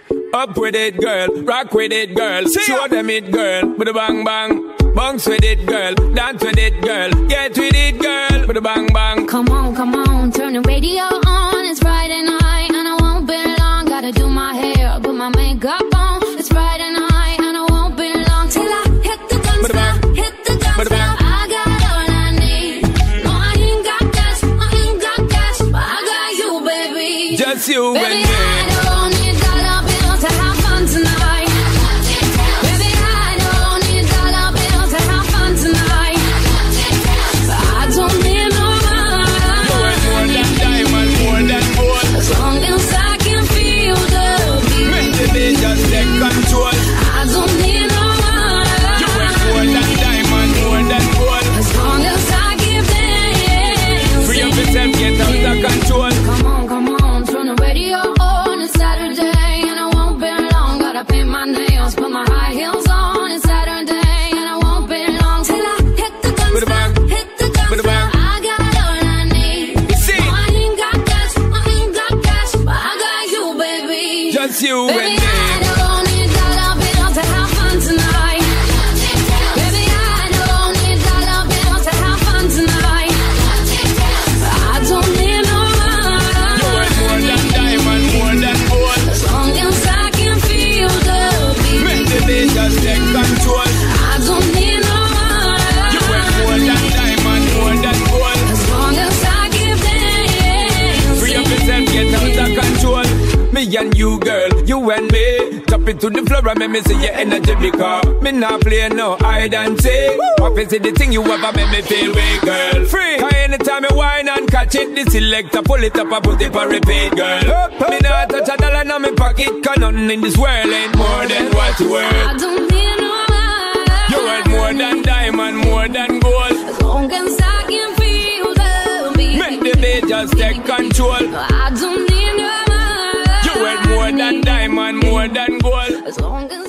Up with it, girl. Rock with it, girl. Show them it, girl. With a bang bang. Bounce with it, girl. Dance with it, girl. Get with it, girl. With a bang bang. Come on, turn the radio on. It's Friday night and I won't be long. Gotta do my hair, put my makeup on. It's Friday night and I won't be long till I hit the dance floor. Hit the dance floor. I got all I need. No, I ain't got cash, but I got you, baby. Just you baby, and me. I don't need dollar bills to have fun tonight. Baby, I don't need dollar bills to have fun tonight. But I don't need no money. You worth more than diamond, more than gold. As long as I can feel the beat. Make the beat just take control. I don't need no money. You worth more than diamond, more than gold. As long as I keep dancing. Free up yourself, get out of control. Come on, turn the radio on. It's Saturday and I won't be long. Gotta paint my nails, put my high heels on. It's Saturday and I won't be long till I hit the dance floor. Hit the dance floor. I got all I need. No, I ain't got cash, but I got you, baby. Just you Baby, and me. I don't need dollar bills to have fun tonight. Baby, I don't need dollar bills to have fun tonight. But I don't need no money. You worth more than diamond, more than gold. As long as I can feel the beat. Make the beat just take control. I don't need no money. You worth more than diamond, more than gold. As long as I keep dancing. Free up yourself, get out of control. Me and you, girl, you and me. Drop it to the floor and make me see your energy because me not play no hide and seek. What is it the thing you ever make me feel way, girl? Free. Cause anytime you whine and catch it, the selector pull it up and put it for repeat, girl. Me not touch a dollar in my pocket, cause nothing in this world ain't more than what you worth. I don't need no money. You worth more than diamond, more than gold. As long as I can feel the beat. Make the beat just take control. I don't need no money. You worth more than diamond, more than gold. As long as